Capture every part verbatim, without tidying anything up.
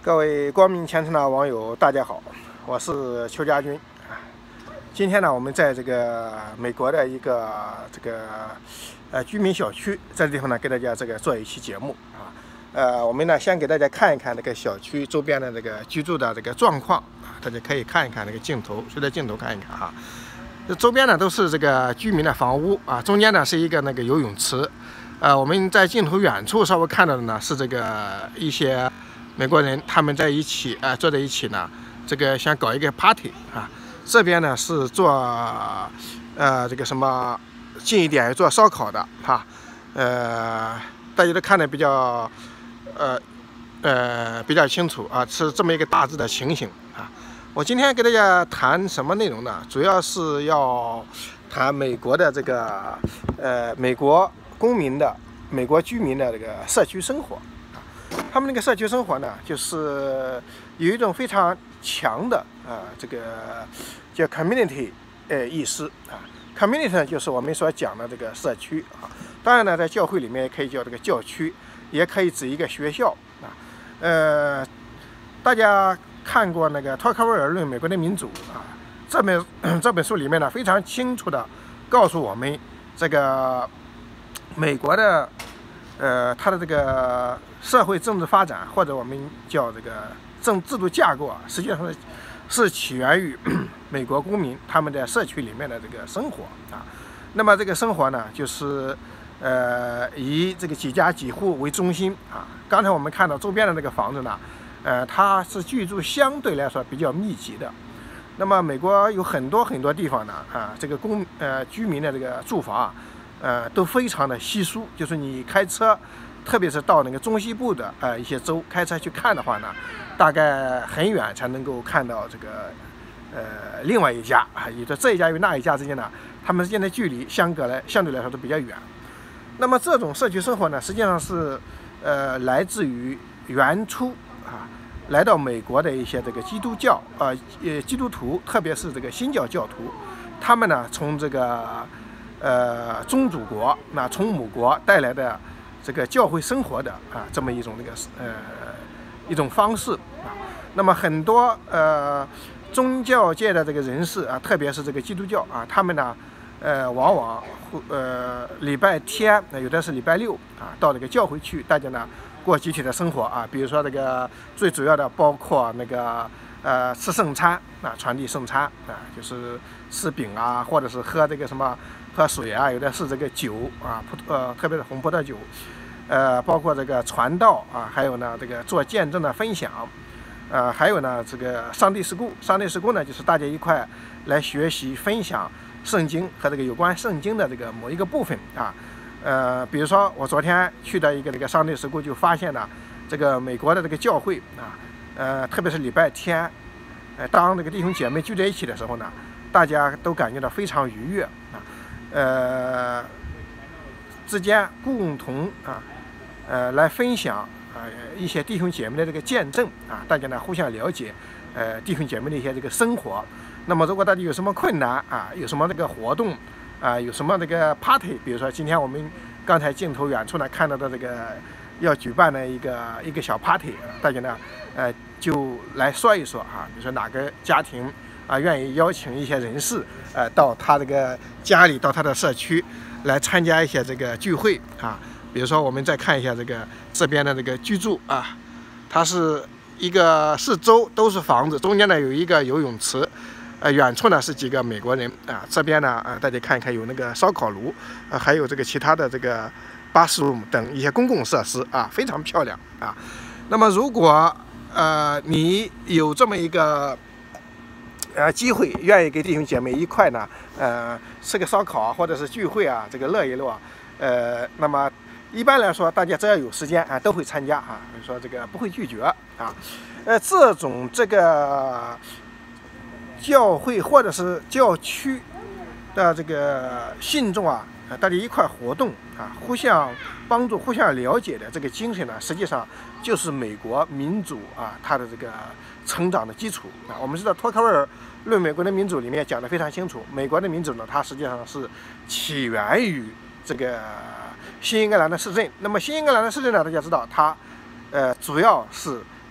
各位光明前程的网友，大家好，我是邱家军。今天呢，我们在这个美国的一个这个呃居民小区这个地方呢，给大家这个做一期节目啊。呃，我们呢先给大家看一看这个小区周边的这个居住的这个状况啊，大家可以看一看这个镜头，随着镜头看一看啊。这周边呢都是这个居民的房屋啊，中间呢是一个那个游泳池。呃，我们在镜头远处稍微看到的呢是这个一些美国人他们在一起啊、呃、坐在一起呢，这个想搞一个 party 啊。这边呢是做呃这个什么近一点做烧烤的哈、啊，呃大家都看得比较呃呃比较清楚啊，是这么一个大致的情形啊。我今天给大家谈什么内容呢？主要是要谈美国的这个呃美国公民的美国居民的这个社区生活啊。他们那个社区生活呢，就是有一种非常强的啊这个叫 community 呃意识啊。community 呢就是我们所讲的这个社区啊。当然呢，在教会里面也可以叫这个教区，也可以指一个学校啊。呃，大家看过那个托克维尔论美国的民主啊，这本这本书里面呢非常清楚的告诉我们，这个美国的呃它的这个社会政治发展，或者我们叫这个政制度架构啊，实际上是是起源于美国公民他们在社区里面的这个生活啊。那么这个生活呢，就是呃以这个几家几户为中心啊。刚才我们看到周边的这个房子呢，呃，它是居住相对来说比较密集的。那么美国有很多很多地方呢，啊，这个公呃居民的这个住房啊，呃，都非常的稀疏。就是你开车，特别是到那个中西部的呃一些州开车去看的话呢，大概很远才能够看到这个呃另外一家啊，也就这一家与那一家之间呢，他们之间的距离相隔来相对来说都比较远。那么这种社区生活呢，实际上是呃来自于原初啊。来到美国的一些这个基督教呃呃基督徒，特别是这个新教教徒，他们呢从这个呃宗主国，那从母国带来的这个教会生活的啊这么一种这个呃一种方式啊。那么很多呃宗教界的这个人士啊，特别是这个基督教啊，他们呢呃往往呃礼拜天，有的是礼拜六啊，到这个教会去，大家呢过集体的生活啊。比如说这个最主要的包括那个呃吃圣餐啊，传递圣餐啊，就是吃饼啊，或者是喝这个什么喝水啊，有的是这个酒啊，葡呃特别是红葡萄酒，呃包括这个传道啊，还有呢这个做见证的分享，呃还有呢这个上帝事故，上帝事故呢就是大家一块来学习分享圣经和这个有关圣经的这个某一个部分啊。呃，比如说我昨天去的一个这个上帝事故，就发现了这个美国的这个教会啊，呃，特别是礼拜天，呃，当这个弟兄姐妹聚在一起的时候呢，大家都感觉到非常愉悦啊，呃，之间共同啊，呃，来分享啊一些弟兄姐妹的这个见证啊，大家呢互相了解，呃，弟兄姐妹的一些这个生活。那么如果大家有什么困难啊，有什么这个活动啊，有什么这个 party， 比如说今天我们刚才镜头远处呢看到的这个要举办的一个一个小 party， 大家呢呃就来说一说啊，比如说哪个家庭啊愿意邀请一些人士呃到他这个家里，到他的社区来参加一些这个聚会啊。比如说我们再看一下这个这边的这个居住啊，它是一个四周都是房子，中间呢有一个游泳池。呃，远处呢是几个美国人啊，这边呢啊，大家看一看有那个烧烤炉，啊，还有这个其他的这个 bathroom 等一些公共设施啊，非常漂亮啊。那么如果呃你有这么一个呃机会，愿意给弟兄姐妹一块呢，呃吃个烧烤啊，或者是聚会啊，这个乐一乐，呃，那么一般来说，大家只要有时间啊，都会参加啊，所以说这个不会拒绝啊。呃，这种这个。教会或者是教区的这个信众啊，大家一块活动啊，互相帮助、互相了解的这个精神呢，实际上就是美国民主啊它的这个成长的基础啊。我们知道托克维尔论美国的民主里面讲得非常清楚，美国的民主呢，它实际上是起源于这个新英格兰的市镇。那么新英格兰的市镇呢，大家知道它呃主要是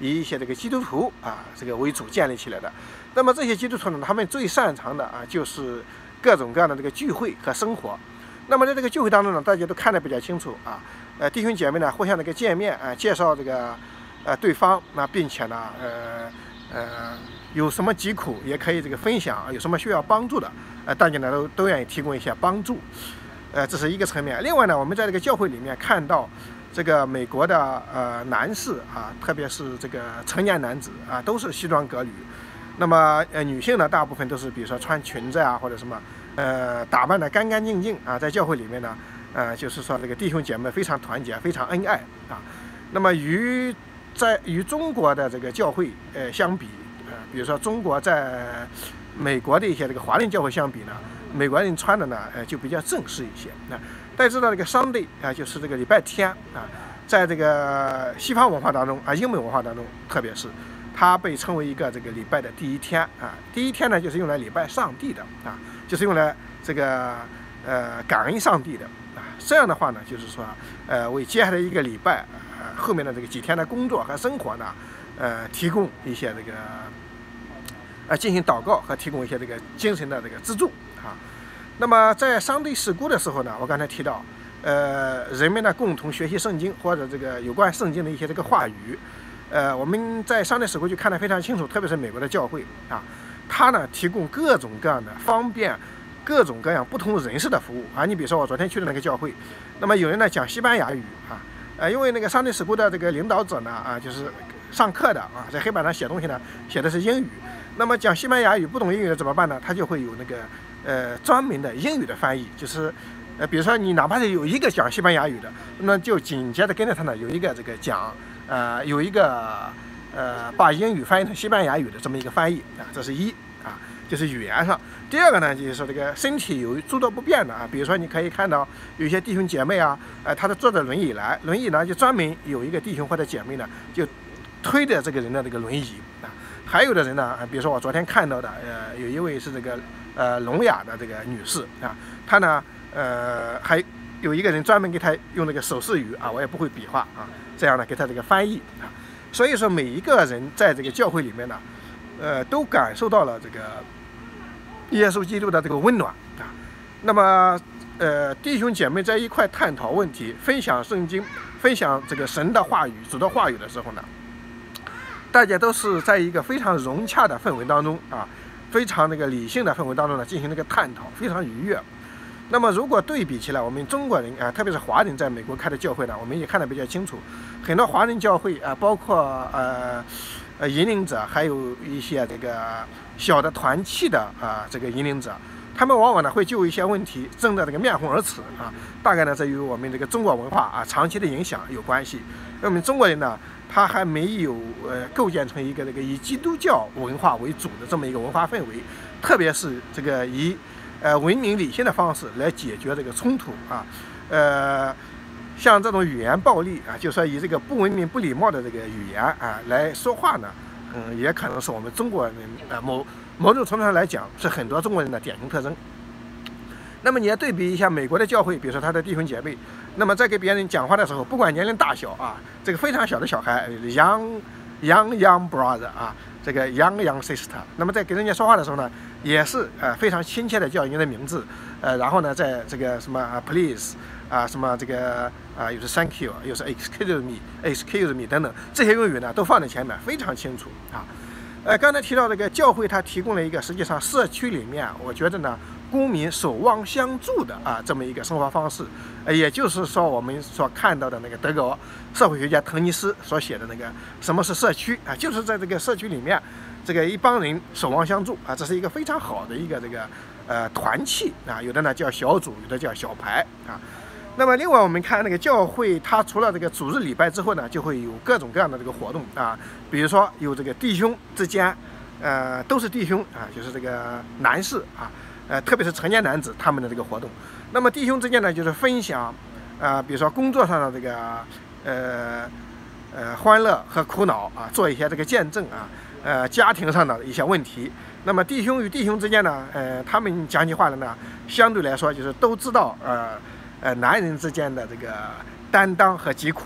以一些这个基督徒啊这个为主建立起来的。那么这些基督徒呢，他们最擅长的啊就是各种各样的这个聚会和生活。那么在这个聚会当中呢，大家都看得比较清楚啊，呃，弟兄姐妹呢互相这个见面啊，介绍这个呃对方，那并且呢，呃呃有什么疾苦也可以这个分享，有什么需要帮助的，呃，大家呢都都愿意提供一些帮助，呃，这是一个层面。另外呢，我们在这个教会里面看到这个美国的呃男士啊，特别是这个成年男子啊，都是西装革履。那么呃女性呢，大部分都是比如说穿裙子啊或者什么，呃打扮的干干净净啊，在教会里面呢，呃就是说这个弟兄姐妹非常团结，非常恩爱啊。那么与在与中国的这个教会呃相比，呃比如说中国在美国的一些这个华人教会相比呢，美国人穿的呢呃就比较正式一些。那大家知道这个 Sunday 啊，就是这个礼拜天啊，在这个西方文化当中啊，英美文化当中，特别是它被称为一个这个礼拜的第一天啊，第一天呢就是用来礼拜上帝的啊，就是用来这个呃感恩上帝的啊。这样的话呢，就是说呃为接下来一个礼拜呃后面的这个几天的工作和生活呢，呃提供一些这个呃进行祷告和提供一些这个精神的这个资助啊。那么在上帝事故的时候呢，我刚才提到，呃人们呢共同学习圣经或者这个有关圣经的一些这个话语。呃，我们在上帝史过去看得非常清楚，特别是美国的教会啊，它呢提供各种各样的方便、各种各样不同人士的服务啊。你比如说我昨天去的那个教会，那么有人呢讲西班牙语啊，呃，因为那个上帝史过的这个领导者呢啊，就是上课的啊，在黑板上写东西呢写的是英语，那么讲西班牙语不懂英语的怎么办呢？他就会有那个呃专门的英语的翻译，就是呃比如说你哪怕是有一个讲西班牙语的，那就紧接着跟着他呢有一个这个讲。呃，有一个呃，把英语翻译成西班牙语的这么一个翻译啊，这是一啊，就是语言上。第二个呢，就是说这个身体有诸多不便的啊，比如说你可以看到有一些弟兄姐妹啊，呃，他是坐着轮椅来，轮椅呢就专门有一个弟兄或者姐妹呢，就推着这个人的这个轮椅啊。还有的人呢，比如说我昨天看到的，呃，有一位是这个呃聋哑的这个女士啊，她呢，呃，还有一个人专门给她用这个手势语啊，我也不会比划啊。这样呢，给他这个翻译啊，所以说每一个人在这个教会里面呢，呃，都感受到了这个耶稣基督的这个温暖啊。那么，呃，弟兄姐妹在一块探讨问题、分享圣经、分享这个神的话语、主的话语的时候呢，大家都是在一个非常融洽的氛围当中啊，非常那个理性的氛围当中呢，进行这个探讨，非常愉悦。那么如果对比起来，我们中国人啊，特别是华人在美国开的教会呢，我们也看得比较清楚。很多华人教会啊，包括呃呃引领者，还有一些这个小的团契的啊这个引领者，他们往往呢会就一些问题争得这个面红耳赤啊。大概呢这与我们这个中国文化啊长期的影响有关系。那我们中国人呢，他还没有呃构建成一个这个以基督教文化为主的这么一个文化氛围，特别是这个以呃，文明理性的方式来解决这个冲突啊，呃，像这种语言暴力啊，就说以这个不文明、不礼貌的这个语言啊来说话呢，嗯，也可能是我们中国人啊某某种程度上来讲，是很多中国人的典型特征。那么你要对比一下美国的教会，比如说他的弟兄姐妹，那么在给别人讲话的时候，不管年龄大小啊，这个非常小的小孩 ，young young young brother 啊，这个 young young sister， 那么在给人家说话的时候呢，也是呃非常亲切的叫人家的名字，呃，然后呢，在这个什么啊 please 啊什么这个啊又是 thank you， 又是 excuse me，excuse me 等等这些用语呢都放在前面，非常清楚啊。呃，刚才提到这个教会，它提供了一个实际上社区里面，我觉得呢，公民守望相助的啊这么一个生活方式，呃，也就是说我们所看到的那个德国社会学家滕尼斯所写的那个什么是社区啊，就是在这个社区里面，这个一帮人守望相助啊，这是一个非常好的一个这个呃团契啊，有的呢叫小组，有的叫小排啊。那么另外我们看那个教会，它除了这个主日礼拜之后呢，就会有各种各样的这个活动啊，比如说有这个弟兄之间，呃，都是弟兄啊，就是这个男士啊，呃，特别是成年男子他们的这个活动。那么弟兄之间呢，就是分享，啊，比如说工作上的这个呃呃欢乐和苦恼啊，做一些这个见证啊，呃，家庭上的一些问题。那么弟兄与弟兄之间呢，呃，他们讲起话来呢，相对来说就是都知道呃。呃，男人之间的这个担当和疾苦，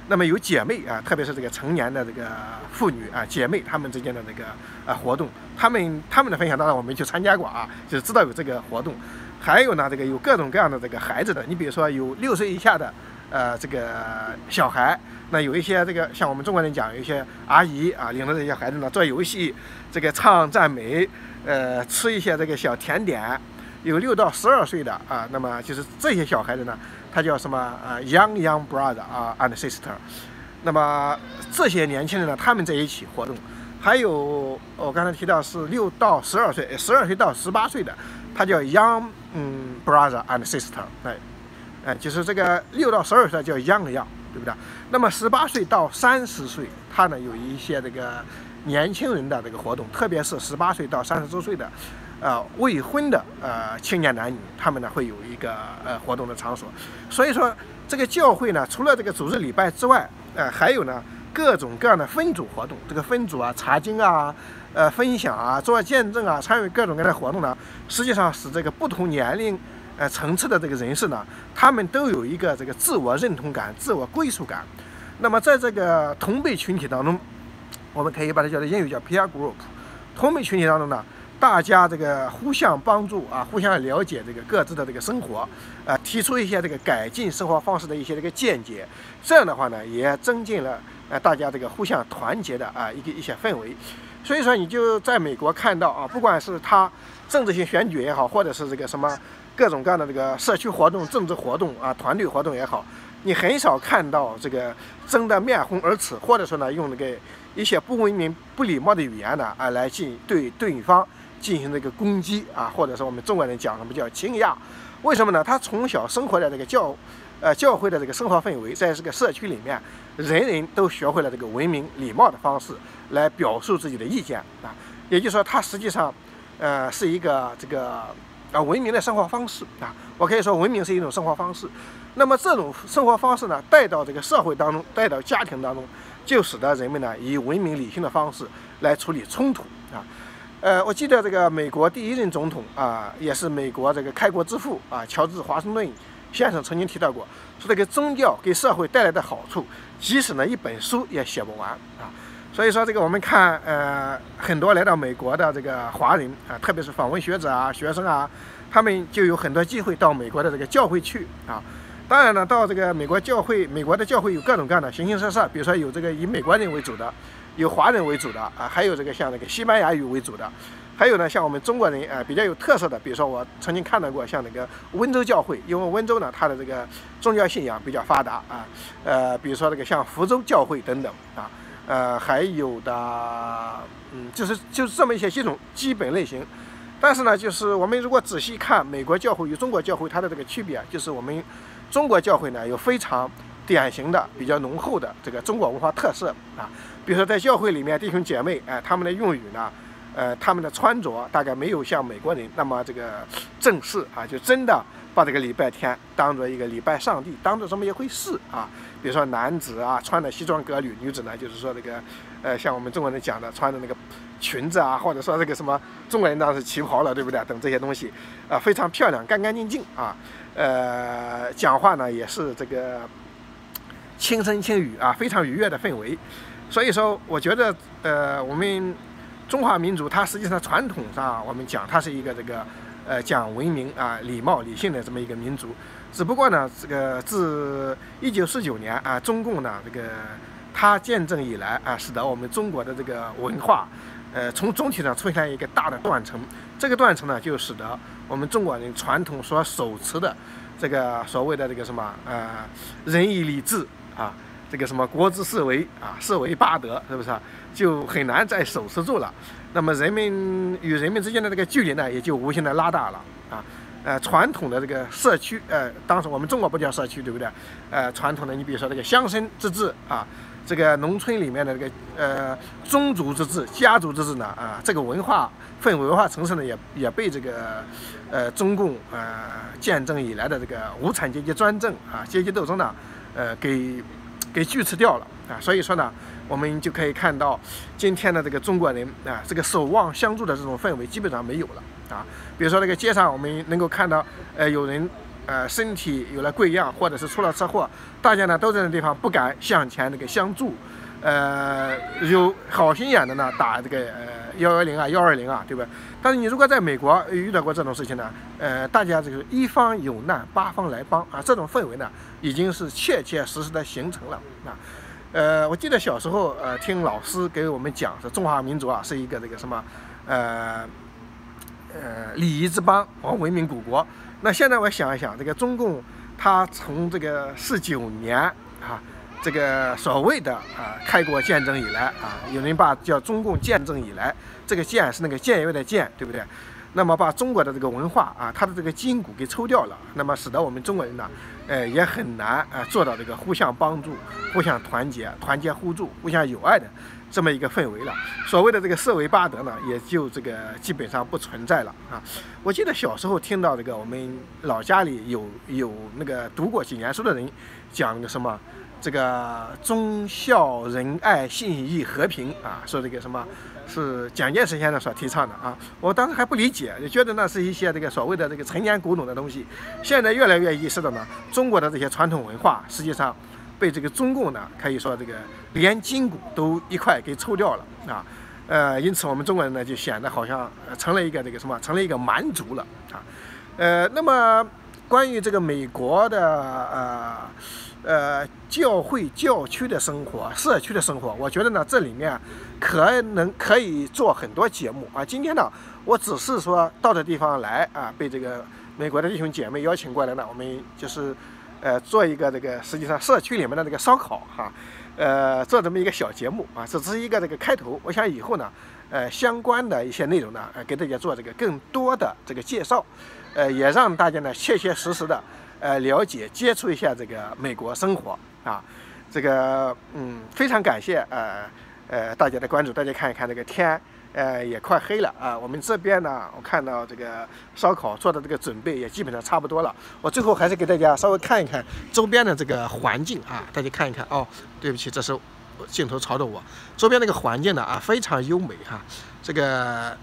那么有姐妹啊，特别是这个成年的这个妇女啊，姐妹她们之间的这个啊活动，她们她们的分享当然我没去参加过啊，就是知道有这个活动。还有呢，这个有各种各样的这个孩子的，你比如说有六岁以下的呃这个小孩，那有一些这个像我们中国人讲，有一些阿姨啊领着这些孩子呢做游戏，这个唱赞美，呃吃一些这个小甜点。有六到十二岁的啊，那么就是这些小孩子呢，他叫什么啊 ？Young young brother 啊 and sister。那么这些年轻人呢，他们在一起活动。还有我刚才提到是六到十二岁，十二岁到十八岁的，他叫 young 嗯 brother and sister。哎，哎，就是这个六到十二岁叫 young young， 对不对？那么十八岁到三十岁，他呢有一些这个年轻人的这个活动，特别是十八岁到三十周岁的。呃，未婚的呃青年男女，他们呢会有一个呃活动的场所。所以说，这个教会呢，除了这个主日礼拜之外，呃，还有呢各种各样的分组活动。这个分组啊，查经啊，呃，分享啊，做见证啊，参与各种各样的活动呢，实际上使这个不同年龄呃层次的这个人士呢，他们都有一个这个自我认同感、自我归属感。那么在这个同辈群体当中，我们可以把它叫做英语叫 peer group。同辈群体当中呢，大家这个互相帮助啊，互相了解这个各自的这个生活，啊，提出一些这个改进生活方式的一些这个见解，这样的话呢，也增进了呃大家这个互相团结的啊一个一些氛围。所以说，你就在美国看到啊，不管是他政治性选举也好，或者是这个什么各种各样的这个社区活动、政治活动啊、团队活动也好，你很少看到这个争得面红耳赤，或者说呢用那个一些不文明、不礼貌的语言呢啊来进对对方进行这个攻击啊，或者说我们中国人讲什么叫倾轧？为什么呢？他从小生活在这个教，呃教会的这个生活氛围，在这个社区里面，人人都学会了这个文明礼貌的方式来表述自己的意见啊。也就是说，他实际上，呃，是一个这个啊文明的生活方式啊。我可以说，文明是一种生活方式。那么这种生活方式呢，带到这个社会当中，带到家庭当中，就使得人们呢以文明理性的方式来处理冲突啊。呃，我记得这个美国第一任总统啊，也是美国这个开国之父啊，乔治华盛顿先生曾经提到过，说这个宗教给社会带来的好处，即使呢一本书也写不完啊。所以说，这个我们看呃很多来到美国的这个华人啊，特别是访问学者啊、学生啊，他们就有很多机会到美国的这个教会去啊。当然呢，到这个美国教会，美国的教会有各种各样的形形色色，比如说有这个以美国人为主的，有华人为主的啊，还有这个像这个西班牙语为主的，还有呢像我们中国人啊比较有特色的，比如说我曾经看到过像那个温州教会，因为温州呢它的这个宗教信仰比较发达啊，呃比如说这个像福州教会等等啊，呃还有的嗯就是就是这么一些几种基本类型。但是呢，就是我们如果仔细看美国教会与中国教会它的这个区别，就是我们中国教会呢有非常典型的、比较浓厚的这个中国文化特色啊。比如说在教会里面，弟兄姐妹，哎，他们的用语呢，呃，他们的穿着大概没有像美国人那么这个正式啊，就真的把这个礼拜天当做一个礼拜上帝，当做这么一回事啊。比如说男子啊穿的西装革履，女子呢就是说这个，呃，像我们中国人讲的穿的那个裙子啊，或者说这个什么中国人当然是旗袍了，对不对？等这些东西啊，非常漂亮，干干净净啊。呃，讲话呢也是这个轻声轻语啊，非常愉悦的氛围。所以说，我觉得呃，我们中华民族它实际上传统上我们讲它是一个这个呃讲文明啊、礼貌、理性的这么一个民族。只不过呢，这个自一九四九年啊，中共呢这个它建政以来啊，使得我们中国的这个文化，呃，从总体上出现了一个大的断层。这个断层呢，就使得我们中国人传统所手持的这个所谓的这个什么呃仁义礼智啊，这个什么国之四维啊，四维八德，是不是啊？就很难再手持住了。那么人们与人们之间的这个距离呢，也就无限的拉大了啊。呃，传统的这个社区，呃，当时我们中国不叫社区，对不对？呃，传统的，你比如说这个乡绅之治啊，这个农村里面的这个呃宗族之治、家族之治呢，啊，这个文化氛围、文化层次呢，也也被这个呃中共呃建政以来的这个无产阶级专政啊、阶级斗争呢，呃，给给锯齿掉了啊。所以说呢，我们就可以看到今天的这个中国人啊，这个守望相助的这种氛围基本上没有了啊。比如说那个街上，我们能够看到，呃，有人呃身体有了贵恙，或者是出了车祸，大家呢都在那地方不敢向前这个相助，呃，有好心眼的呢打这个呃幺幺零啊幺二零啊，对吧？但是你如果在美国遇到过这种事情呢，呃，大家这个一方有难八方来帮啊，这种氛围呢已经是切切实实的形成了啊。呃，我记得小时候呃听老师给我们讲，说中华民族啊是一个这个什么呃呃礼仪之邦，哦，文明古国。那现在我想一想，这个中共他从这个四九年啊。这个所谓的啊开国建政以来啊，有人把叫中共建政以来，这个建是那个僭越的建，对不对？那么把中国的这个文化啊，它的这个筋骨给抽掉了，那么使得我们中国人呢，呃也很难啊做到这个互相帮助、互相团结、团结互助、互相友爱的这么一个氛围了。所谓的这个社维八德呢，也就这个基本上不存在了啊。我记得小时候听到这个我们老家里有有那个读过几年书的人讲那个什么。这个忠孝仁爱信义和平啊，说这个什么是蒋介石先生所提倡的啊，我当时还不理解，也觉得那是一些这个所谓的这个陈年古董的东西。现在越来越意识到呢，中国的这些传统文化实际上被这个中共呢，可以说这个连筋骨都一块给抽掉了啊，呃，因此我们中国人呢就显得好像成了一个这个什么，成了一个蛮族了啊，呃，那么关于这个美国的呃。呃，教会教区的生活，社区的生活，我觉得呢，这里面可能可以做很多节目啊。今天呢，我只是说到这地方来啊，被这个美国的弟兄姐妹邀请过来呢，我们就是呃做一个这个实际上社区里面的这个烧烤哈，呃，做这么一个小节目啊，这只是一个这个开头。我想以后呢，呃，相关的一些内容呢，呃，给大家做这个更多的这个介绍，呃，也让大家呢切切实实的。呃，了解接触一下这个美国生活啊，这个嗯，非常感谢呃呃大家的关注。大家看一看这个天，呃也快黑了啊。我们这边呢，我看到这个烧烤做的这个准备也基本上差不多了。我最后还是给大家稍微看一看周边的这个环境啊，大家看一看哦。对不起，这是镜头朝着我，周边那个环境呢啊非常优美哈、啊。这个，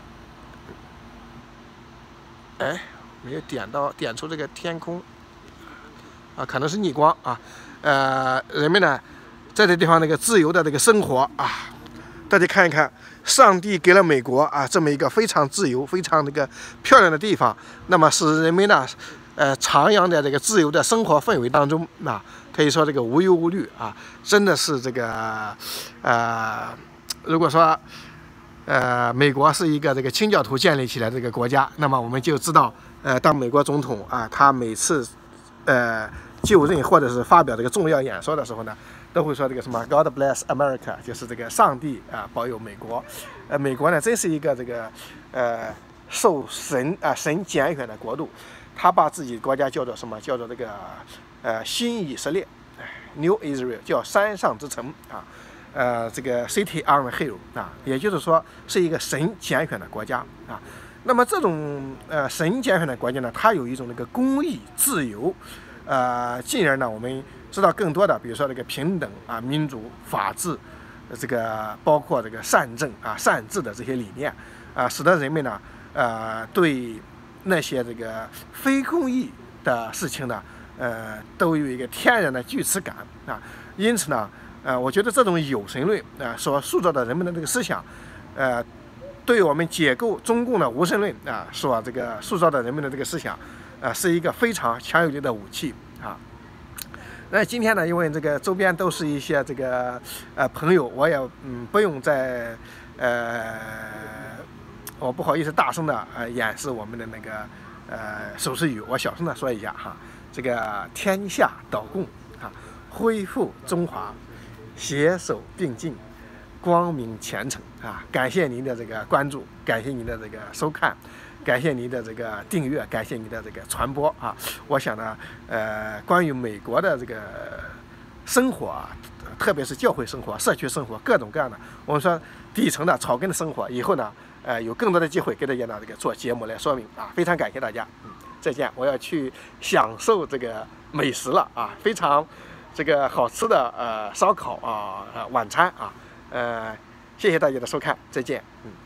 哎，没有点到点出这个天空。啊，可能是逆光啊，呃，人们呢，在这地方那个自由的这个生活啊，大家看一看，上帝给了美国啊这么一个非常自由、非常那个漂亮的地方，那么使人们呢，呃，徜徉在这个自由的生活氛围当中啊，可以说这个无忧无虑啊，真的是这个，呃，如果说。呃，美国是一个这个清教徒建立起来的这个国家，那么我们就知道，呃，当美国总统啊，他每次。呃，就任或者是发表这个重要演说的时候呢，都会说这个什么 God bless America， 就是这个上帝啊保佑美国。呃，美国呢真是一个这个呃受神啊神拣选的国度，他把自己国家叫做什么？叫做这个呃新以色列 ，New Israel， 叫山上之城啊，呃这个 City on the Hill 啊，也就是说是一个神拣选的国家啊。那么这种呃神拣选的国家呢，它有一种那个公义、自由，呃，进而呢，我们知道更多的，比如说这个平等啊、民主、法治，这个包括这个善政啊、善治的这些理念啊，使得人们呢，呃，对那些这个非公义的事情呢，呃，都有一个天然的惧耻感啊。因此呢，呃，我觉得这种有神论啊所塑造的人们的这个思想，呃。对我们解构中共的无神论啊，所这个塑造的人们的这个思想，啊，是一个非常强有力的武器啊。那今天呢，因为这个周边都是一些这个呃朋友，我也嗯不用再呃，我不好意思大声的呃演示我们的那个呃手势语，我小声的说一下哈，这个天下倒共啊，恢复中华，携手并进。光明前程啊！感谢您的这个关注，感谢您的这个收看，感谢您的这个订阅，感谢您的这个传播啊！我想呢，呃，关于美国的这个生活啊，特别是教会生活、社区生活，各种各样的，我们说底层的草根的生活，以后呢，呃，有更多的机会给大家呢这个做节目来说明啊！非常感谢大家，嗯，再见！我要去享受这个美食了啊，非常这个好吃的呃烧烤啊、呃、晚餐啊。呃，谢谢大家的收看，再见。嗯。